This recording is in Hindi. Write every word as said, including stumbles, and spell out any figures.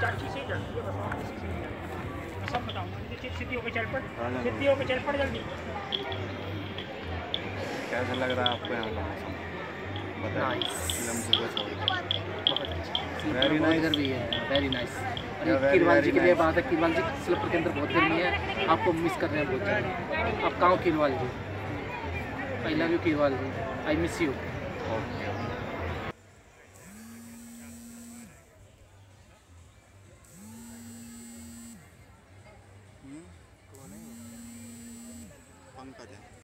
चाची से जल्दी है, बताओ किसी से नहीं जाती। मैं सब बताऊंगा, सीधी होकर चल पड़, सीधी होकर चल पड़ जल्दी। कैसा लग रहा है आपको यहाँ का मौसम? वेरी नाइस भी है, वेरी नाइस। कीरवाल जी के लिए बात है, कीरवाल जी सिलपुर के अंदर बहुत गर्मी है, आपको मिस कर रहे हैं बहुत ज़्यादा। आप कहाँ Keerwal ji? I love you Keerwal ji, I miss you. Okay. Pankaj है।